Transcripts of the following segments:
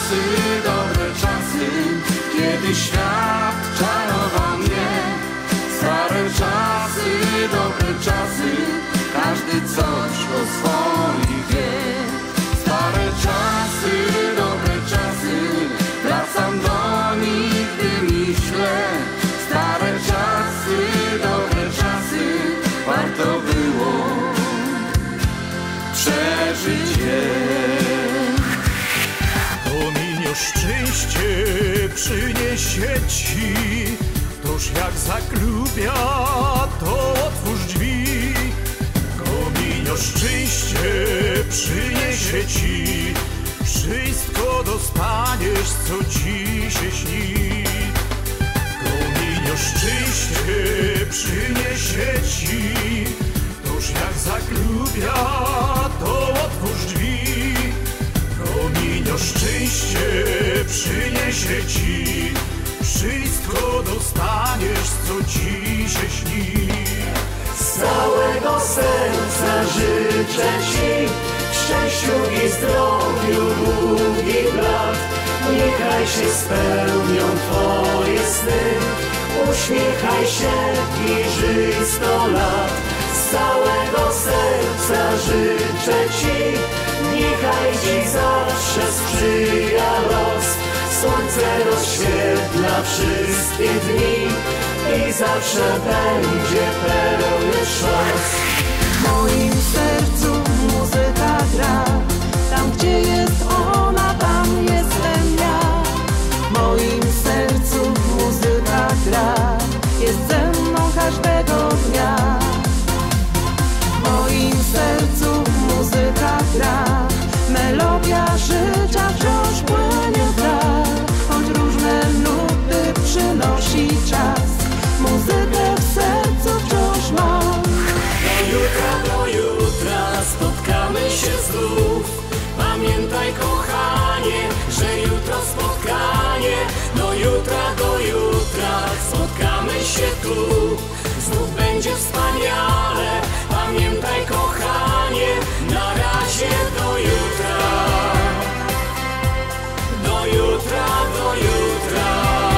dobre czasy, kiedy świat czarował mnie. Stare czasy, dobre czasy, każdy coś o swoich wie. Stare czasy, dobre czasy, wracam do nich, gdy myślę. Stare czasy, dobre czasy, warto było przeżyć je. Pominio szczęście przyniesie ci, toż jak zaklubia, to otwórz drzwi. Pominio szczęście przyniesie ci, wszystko dostaniesz, co ci się śni. Pominio szczęście przyniesie ci, toż jak zaklubia, to otwórz drzwi. Prominio szczęście przyniesie ci, wszystko dostaniesz, co ci się śni. Z całego serca życzę ci w szczęściu i zdrowiu długich lat. Niechaj się spełnią twoje sny, uśmiechaj się i żyj 100 lat. Z całego serca życzę ci, niechaj ci zawsze sprzyja los. Słońce rozświetla wszystkie dni i zawsze będzie pełny szos. W moim sercu muzyka gra, tam gdzie jest ona, tam jestem ja. W moim sercu muzyka gra, jest ze mną każdego dnia. W moim sercu muzyka gra, melodia życia wciąż płynie w dal. Choć różne nuty przynosi czas, muzykę w sercu wciąż mam. Do jutra spotkamy się znów. Pamiętaj kochanie, że jutro spotkanie. Do jutra spotkamy się tu. Znów będzie wspaniale. Pamiętaj kochanie, na razie do jutra. Do jutra, do jutra.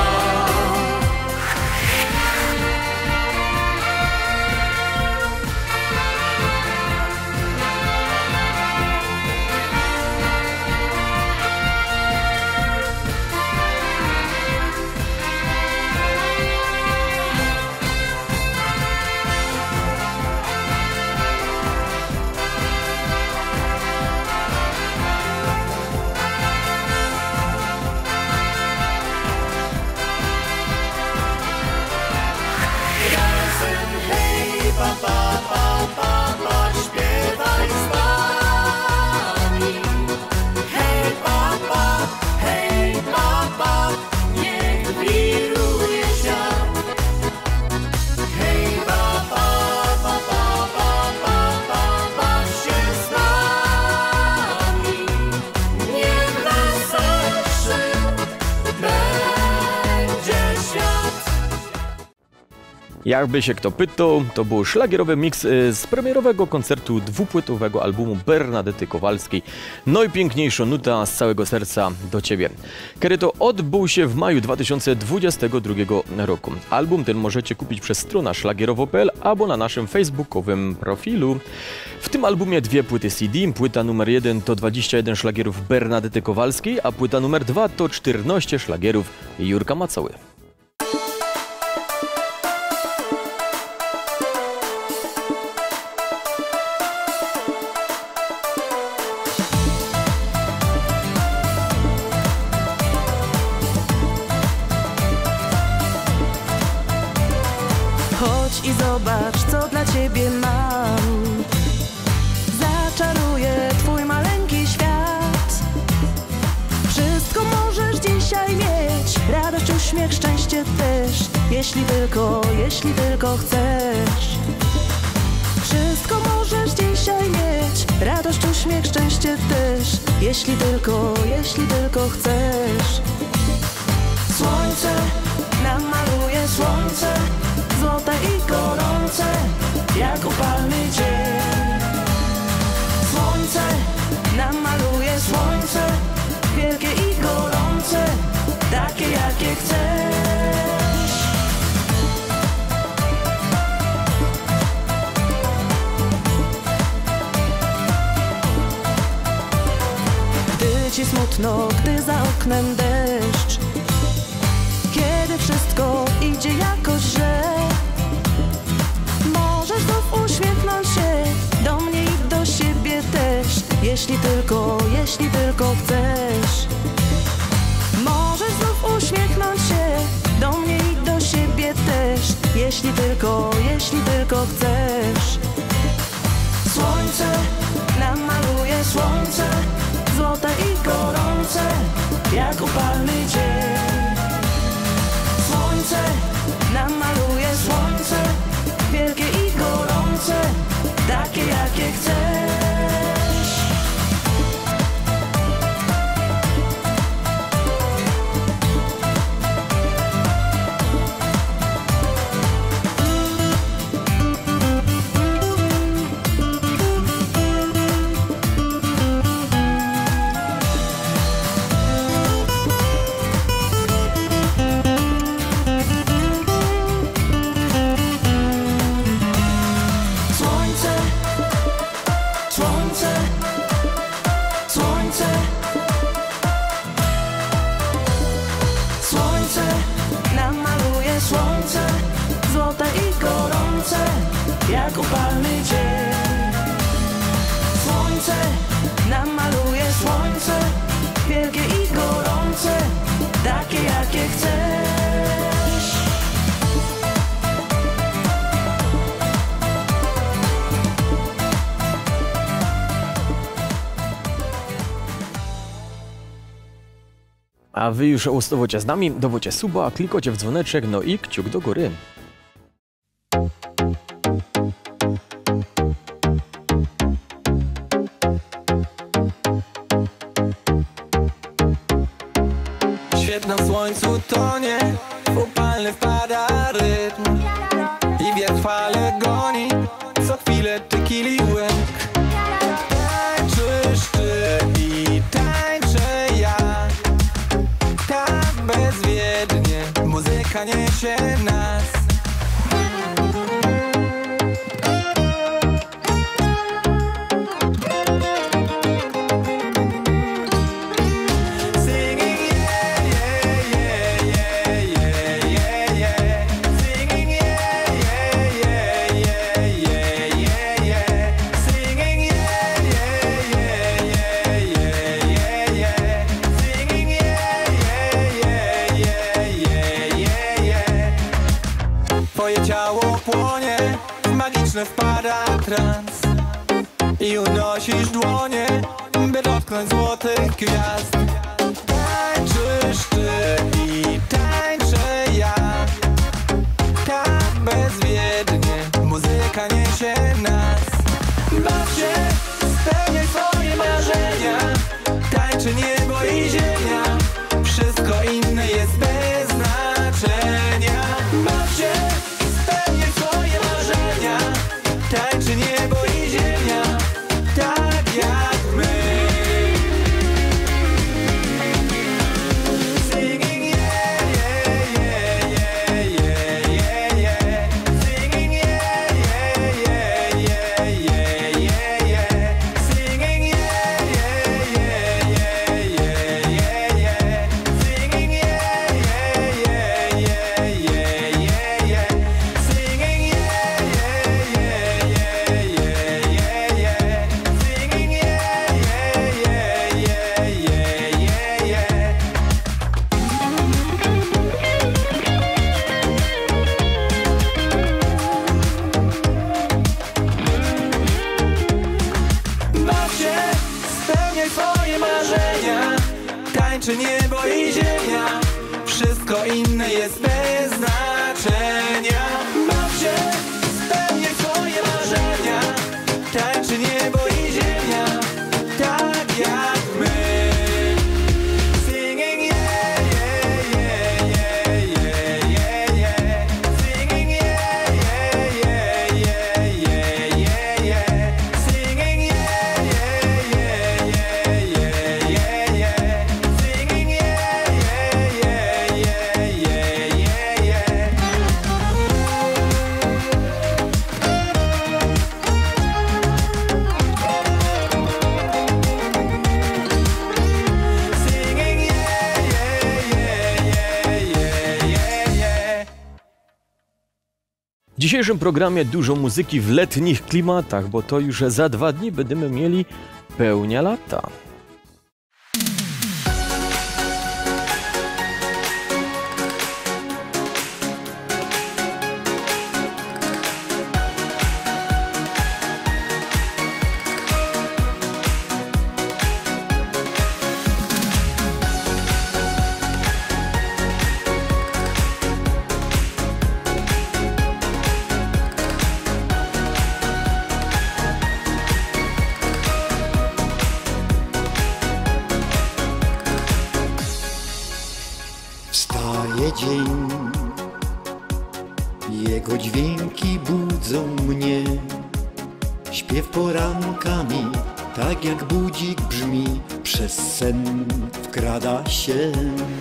Śpiewaj z nami. Hej papa, niech wiruje świat. Hej papa, baw się z nami. Niech weselszy będzie świat. Jakby się kto pytał, to był szlagierowy mix z premierowego koncertu dwupłytowego albumu Bernadety Kowalskiej. Najpiękniejsza nuta z całego serca do Ciebie. Kiedy to odbył się w maju 2022 roku. Album ten możecie kupić przez stronę szlagierowo.pl albo na naszym facebookowym profilu. W tym albumie 2 płyty CD. Płyta numer 1 to 21 szlagierów Bernadety Kowalskiej, a płyta numer 2 to 14 szlagierów Jurka Macoły. Chodź i zobacz, co dla ciebie mam. Zaczaruję twój maleńki świat. Wszystko możesz dzisiaj mieć, radość, uśmiech, szczęście też, jeśli tylko chcesz. Wszystko możesz dzisiaj mieć, radość, uśmiech, szczęście też, jeśli tylko chcesz. Słońce namaluje, słońce złote i gorące, jak upalny dzień. Słońce namaluje, słońce wielkie i gorące. ci smutno, gdy za oknem deszcz. Kiedy wszystko idzie jakoś źle, możesz znów uśmiechnąć się do mnie i do siebie też. Jeśli tylko chcesz. Możesz znów uśmiechnąć się do mnie i do siebie też. Jeśli tylko chcesz. Słońce namaluje słońce, złote i gorące, jak upalny dzień. Słońce namaluje słońce, wielkie i gorące, takie jakie chcesz. Jak upalny dzień. Słońce namaluje słońce, wielkie i gorące, takie jakie chcesz. A wy już ustawocie z nami, dowocie suba, klikocie w dzwoneczek, no i kciuk do góry. Świat na słońcu tonie, w upalny wpada rytm i wiatr fale goni, co chwilę tequili łyk. Tańczysz ty i tańczę ja, tak bezwiednie muzyka niesie nas. Twoje ciało płonie, w magiczny wpada trans i unosisz dłonie, by dotknąć złotych gwiazd. Tańczysz ty i tańczę ja, tak bezwiednie muzyka niesie nas. Baw się, spełniaj swoje marzenia, tańczy niebo i ziemia, wszystko inne jest bez znaczenia. Baw się, spełniaj swoje marzenia, tańczy niebo i ziemia, tak jak my. Singing yeah, yeah, yeah, yeah, yeah, yeah. Singing yeah, yeah, yeah, yeah, yeah, yeah, yeah. Singing yeah, yeah, yeah, yeah, yeah, yeah, yeah. Singing yeah, yeah, yeah, yeah, yeah, yeah, yeah. Singing yeah, yeah, yeah, yeah, yeah, yeah, yeah. Singing yeah, yeah, yeah, yeah, yeah, yeah. Baw się, spełniaj swoje marzenia, tańczy niebo i ziemia, wszystko inne jest bez znaczenia. Baw się, spełniaj swoje marzenia, tańczy niebo i ziemia, tak jak my. Singing yeah, yeah, yeah, yeah, yeah, yeah. Singing yeah, yeah, yeah, yeah, yeah, yeah, yeah. Singing yeah, yeah, yeah, yeah, yeah, yeah, yeah. Singing yeah, yeah, yeah, yeah, yeah, yeah, yeah. dzisiejszym programie dużo muzyki w letnich klimatach, bo to już za 2 dni będziemy mieli pełnia lata. Wstaje dzień, jego dźwięki budzą mnie. Śpiew porankami, tak jak budzik brzmi, przez sen wkrada się.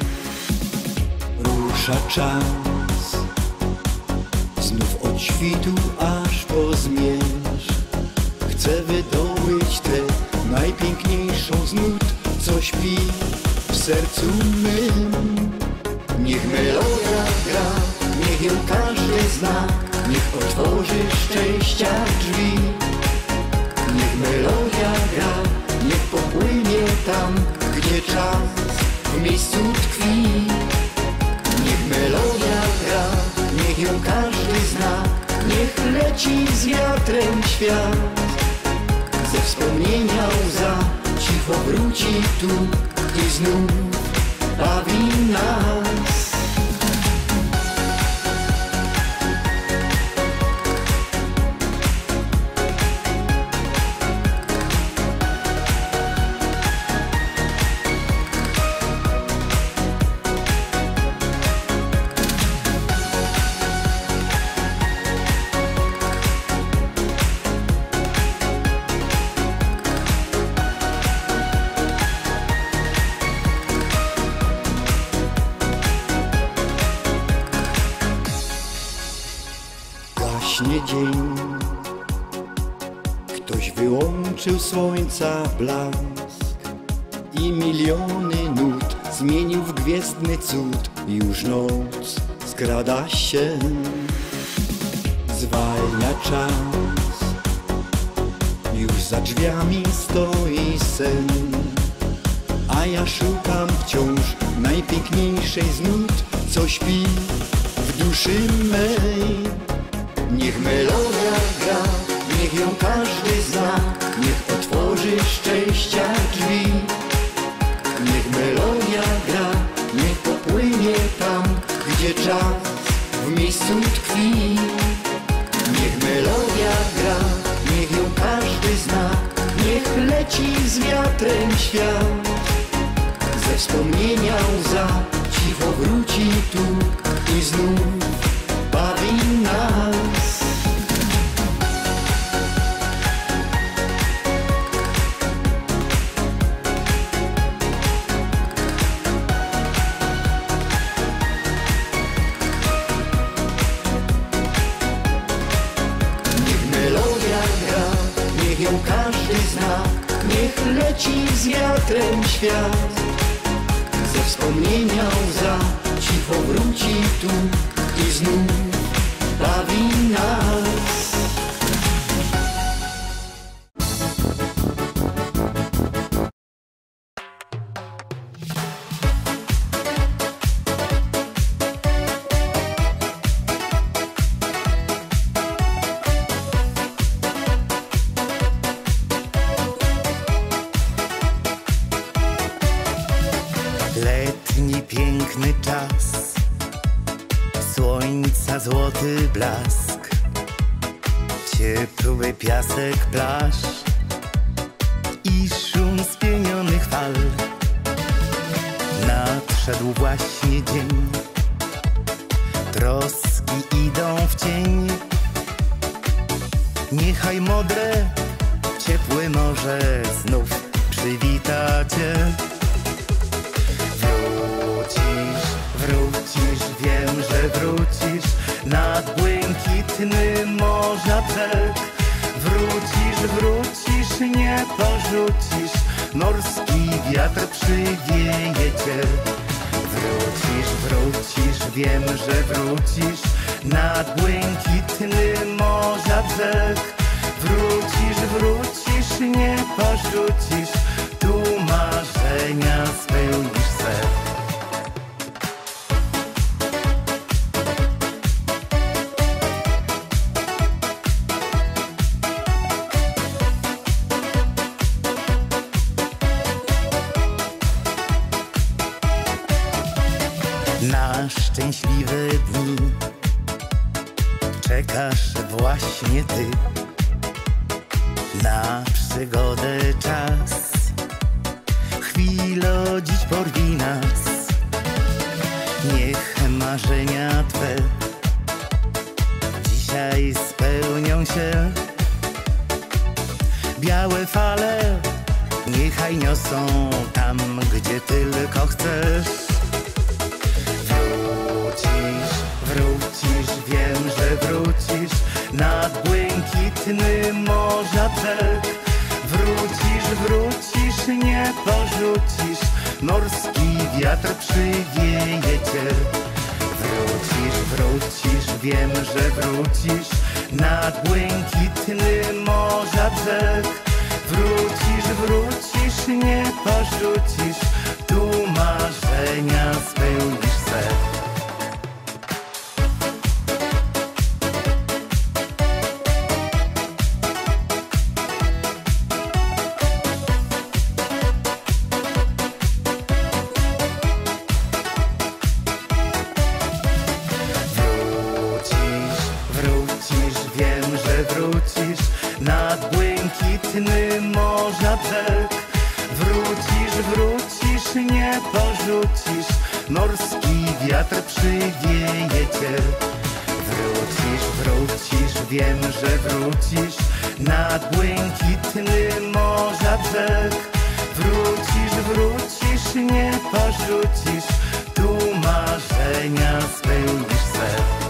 Rusza czas, znów od świtu aż po zmierzch. Chcę wydobyć tę najpiękniejszą z nut, co śpi w sercu mym. Niech melodia gra, niech ją każdy zna, niech otworzy szczęścia drzwi. Niech melodia gra, niech popłynie tam, gdzie czas w miejscu tkwi. Niech melodia gra, niech ją każdy zna, niech leci z wiatrem świat. Ze wspomnienia łza cicho wróci tu i znów bawi nas. Gaśnie dzień, ktoś wyłączył słońca blask i miliony nut zmienił w gwiezdny cud. Już noc skrada się, zwalnia czas, już za drzwiami stoi sen, a ja szukam wciąż najpiękniejszej z nut, co śpi w duszy mej. Niech melodia gra, niech ją każdy zna, niech otworzy szczęścia drzwi. Niech melodia gra, niech popłynie tam, gdzie czas w miejscu tkwi. Niech melodia gra, niech ją każdy zna, niech leci z wiatrem świat. Ze wspomnienia łza cicho wróci tu i znów bawi nas. Niech melodia gra, niech ją każdy zna, niech leci z wiatrem świat. Ze wspomnienia łza cicho wróci tu i znów bawi nas. Letni piękny czas, słońca złoty blask, ciepły piasek plaż i szum spienionych fal. Nadszedł właśnie dzień, troski idą w cień. Niechaj modre, ciepłe morze znów przywita cię. Wrócisz, wiem, że wrócisz nad błękitny morza brzeg. Wrócisz, nie porzucisz, morski wiatr przywieje cię. Wrócisz, wiem, że wrócisz nad błękitny morza brzeg. Wrócisz, wrócisz, nie porzucisz, tu marzenia spełnisz se. Na szczęśliwe dni czekasz właśnie ty, na przygodę czas, chwilo dziś porwij nas. Niech marzenia twe dzisiaj spełnią się. Białe fale niechaj niosą tam, gdzie tylko chcesz. Wrócisz, wrócisz, wiem, że wrócisz nad błękitny morza brzeg. Wrócisz, wrócisz, nie porzucisz, morski wiatr przywieje cię. Wrócisz, wrócisz, wiem, że wrócisz nad błękitny morza brzeg. Wrócisz, wrócisz, nie porzucisz, tu marzenia spełnisz se. Nad błękitny morza brzeg. Wrócisz, wrócisz, nie porzucisz, morski wiatr przywieje cię. Wrócisz, wrócisz, wiem, że wrócisz nad błękitny morza brzeg. Wrócisz, wrócisz, nie porzucisz, tu marzenia spełnisz se.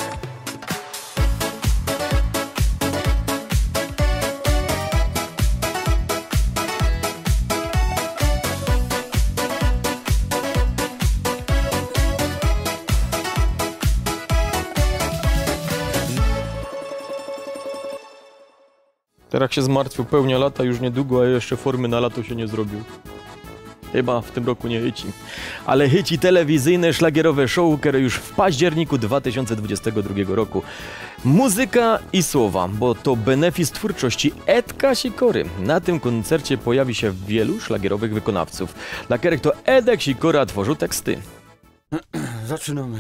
Teraz się zmartwił, pełnia lata już niedługo, a jeszcze formy na lato się nie zrobił. Chyba w tym roku nie chyci. Ale chyci telewizyjne, szlagierowe show, które już w październiku 2022 roku. Muzyka i słowa, bo to benefis twórczości Edka Sikory. Na tym koncercie pojawi się wielu szlagierowych wykonawców. Dla których to Edek Sikora tworzył teksty. Zaczynamy.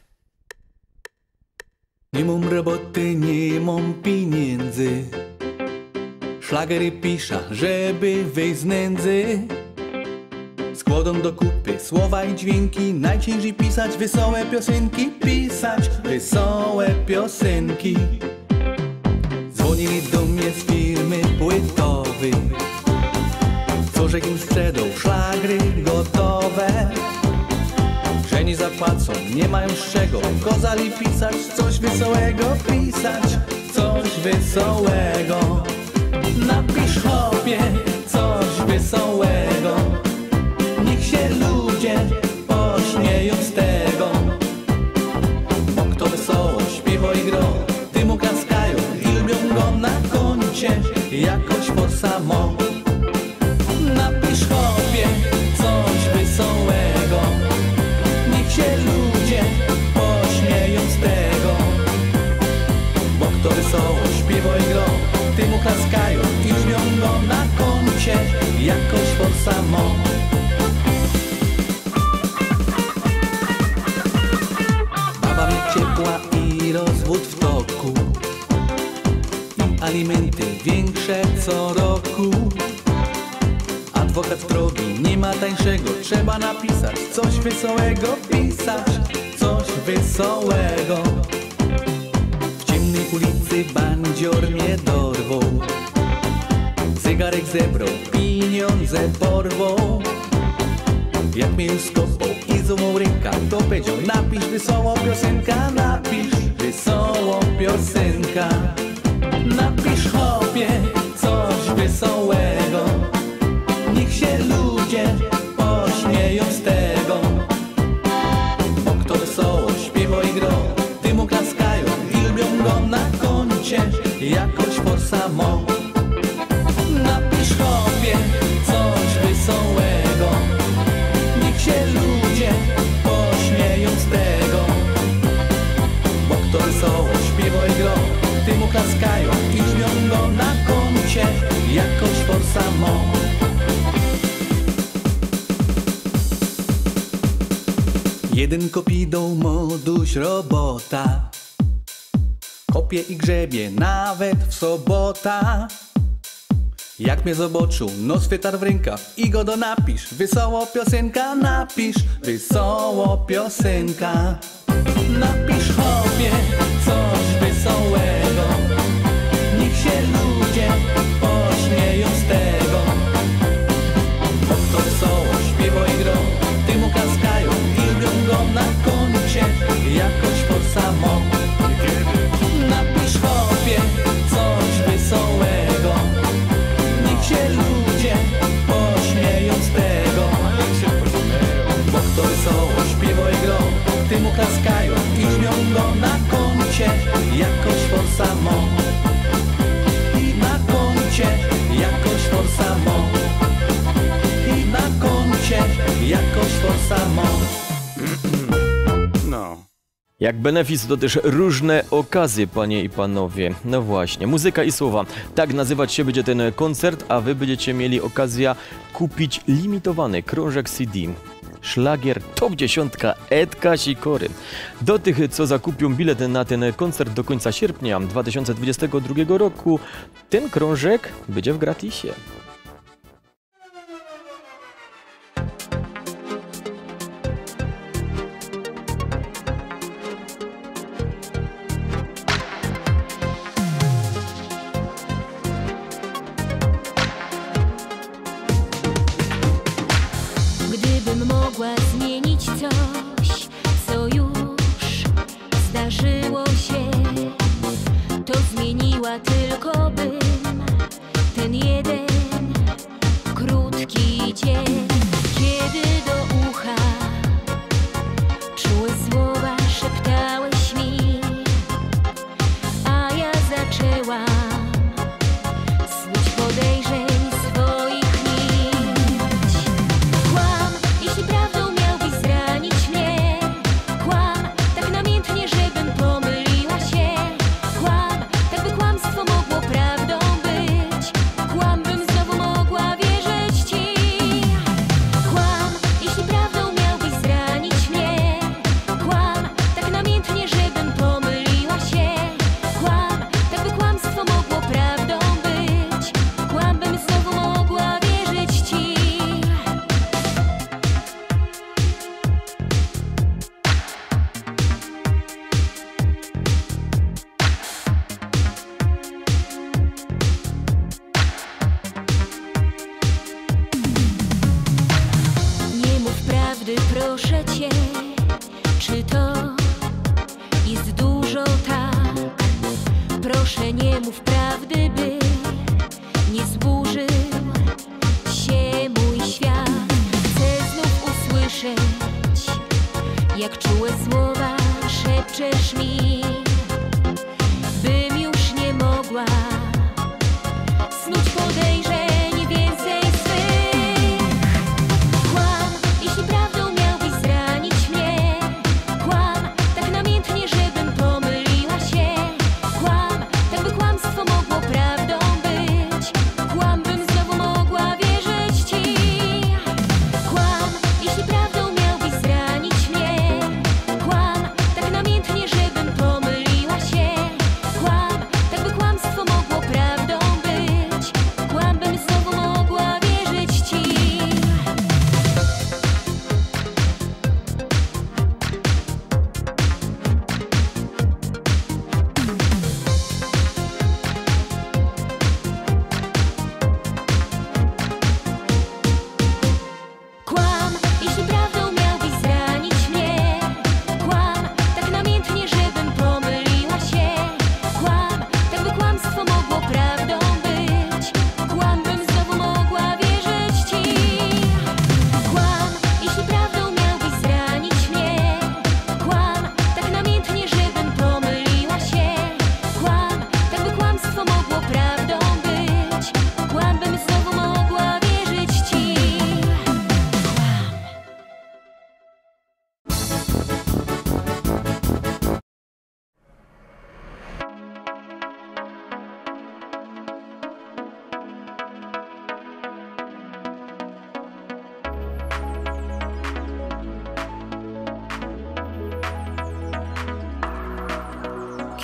Nie mam roboty, nie mam pieniędzy. Szlagery piszę, żeby wyjść z nędzy. Składą do kupy słowa i dźwięki. Najciężej pisać wesołe piosenki. Pisać wesołe piosenki. Dzwonili do mnie z firmy płytowej, co że im sprzedał szlagry gotowe. Że nie zapłacą, nie mają z czego. Kozali pisać coś wesołego. Pisać coś wesołego. Napisz chłopie coś wesołego. Niech się ludzie pośmieją z tego. Bo kto wesoło śpiewa i gro, ty mu klaskają i lubią go na koncie jakoś for samo. Napisz chłopie coś wesołego. Niech się ludzie pośmieją z tego. Bo kto wesoło śpiewa i gro, ty mu klaskają i lubią go na koncie jakoś for samo. Baba mnie ciepła i rozwód w toku, i alimenty większe co roku. Adwokat drogi, nie ma tańszego, trzeba napisać coś wesołego. Pisać coś wesołego. W ciemnej ulicy bandzior mnie dorwał, zegarek zebrał, pieniądze porwał. Jak mnie już skopał i złamał ręka, to powiedział: napisz wesołą piosenka, napisz wesołą piosenka. Napisz chłopie coś wesołego. Niech się ludzie pośmieją z tego. Bo kto wesoło śpiewa i gro, ty mu klaska Jeden kopidą moduś robota, kopie i grzebie nawet w sobota. Jak mnie zobaczył, no swietar w rękach i go do napisz. Wesoło piosenka, napisz, wesoło piosenka. Napisz chłopie coś wesołego, niech się ludzie pośmieją z tego. Bo kto wesoło śpiewa i grą, ty mu klaskają i lubią go na koncie, jakoś for samo. Napisz chłopie coś wesołego, niech się ludzie pośmieją z tego. Bo kto wesoło śpiewa i grą, ty mu klaskają i lubią go na koncie, jakoś for samo. I na koncie, jakoś for samo. I na koncie, jakoś for samo. No. Jak benefis to też różne okazje, panie i panowie. No właśnie, muzyka i słowa. Tak nazywać się będzie ten koncert, a wy będziecie mieli okazję kupić limitowany krążek CD. Szlagier Top 10 Edka Sikory. Do tych, co zakupią bilet na ten koncert do końca sierpnia 2022 roku, ten krążek będzie w gratisie. Gdybym mogła zmienić coś, co już zdarzyło się, to zmieniła tylko bym ten jeden krótki dzień, kiedy do ucha czułe słowa szeptałeś mi, a ja zaczęłam snuć podejrzeń swoich nić. Kłam, jeśli prawdą miałbyś zranić mnie. Kłam, tak namiętnie, żebym pomyliła się. Kłam, tak by kłamstwo mogło prawdą być. Kłam, bym znowu mogła wierzyć ci. Kłam, jeśli prawdą miałbyś zranić mnie. Kłam, tak namiętnie, żebym pomyliła się. Kłam, tak by kłamstwo mogło prawdą być. Kłam, bym znowu mogła wierzyć ci. Nie mów prawdy, proszę cię. Czy to jest dużo tak? Proszę, nie mów prawdy, by nie zburzył się mój świat. Chcę znów usłyszeć, jak czułe słowa szepczesz mi, bym już nie mogła snuć podejrzeń więcej swych. Kłam, jeśli prawdą miałbyś zranić mnie.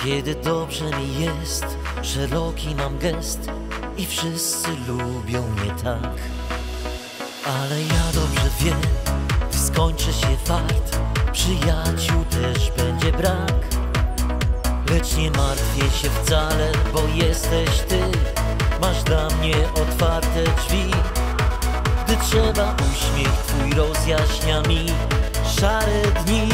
Kiedy dobrze mi jest, szeroki mam gest i wszyscy lubią mnie tak. Ale ja dobrze wiem, gdy skończy się fart, przyjaciół też będzie brak. Lecz nie martwię się wcale, bo jesteś ty, masz dla mnie otwarte drzwi. Gdy trzeba, uśmiech twój rozjaśnia mi szare dni.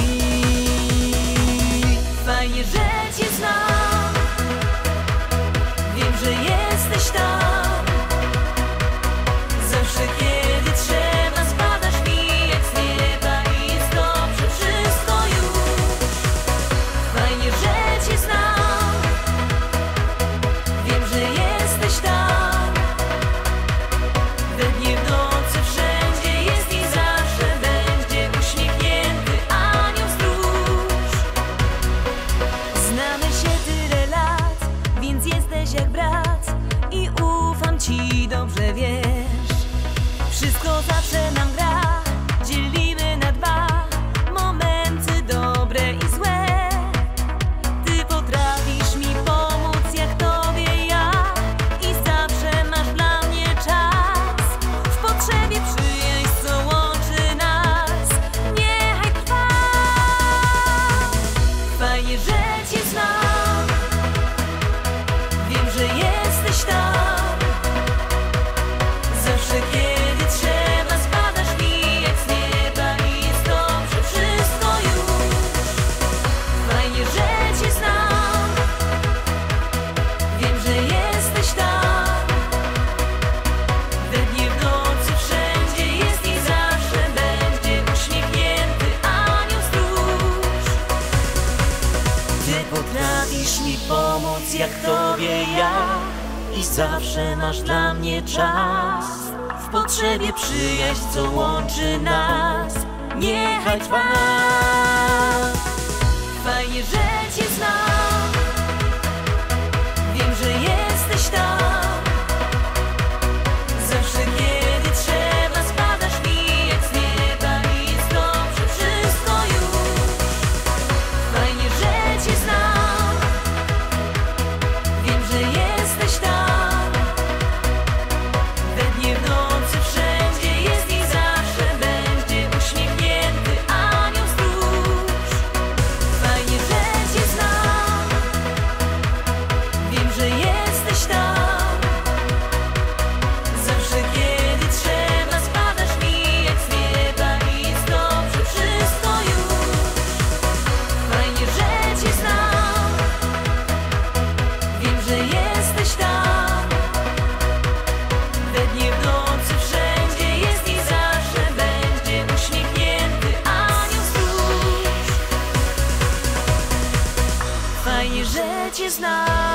Fajnie, że cię znam, wiem, że jesteś tam. Zawsze kiedy trzeba, spadasz mi jak z nieba i jest dobrze wszystko już. Fajnie, że cię znam, wiem, że jesteś tam. We dnie, w nocy, wszędzie jest i zawsze będzie uśmiechnięty anioł stróż. Znamy się tyle lat, więc jesteś jak brat i ufam ci, dobrze wiesz. Wszystko zawsze nam gra, dzielimy na dwa, momenty dobre i złe. Ty potrafisz mi pomóc jak tobie ja i zawsze masz dla mnie czas. W potrzebie przyjaźń, co łączy nas, niechaj trwa. Fajnie, że cię znam, wiem, że jesteś tam. Zawsze kiedy trzeba, spadasz mi jak z nieba i jest dobrze wszystko już. Fajnie, że cię znam, wiem, że jesteś tam. We dnie, w nocy, wszędzie jest i zawsze będzie uśmiechnięty anioł stróż. Ty potrafisz mi pomóc jak tobie ja i zawsze masz dla mnie czas. W potrzebie przyjaźń, co łączy nas, niechaj trwa. Fajnie, że cię znam, wiem, że jesteś tam. Zawsze kiedy trzeba, spadasz mi jak z nieba i jest dobrze wszystko już. Fajnie, że cię znam, wiem, że jesteś tam. We dnie, w nocy, wszędzie jest i zawsze będzie uśmiechnięty anioł stróż. Fajnie, że cię znam, wiem, że jesteś tam. Zawsze kiedy trzeba, spadasz mi jak z nieba i jest dobrze wszystko już. Fajnie, że cię znam, wiem, że jesteś tam. We dnie, w nocy, wszędzie jest i zawsze będzie uśmiechnięty anioł stróż. Fajnie, że cię znam.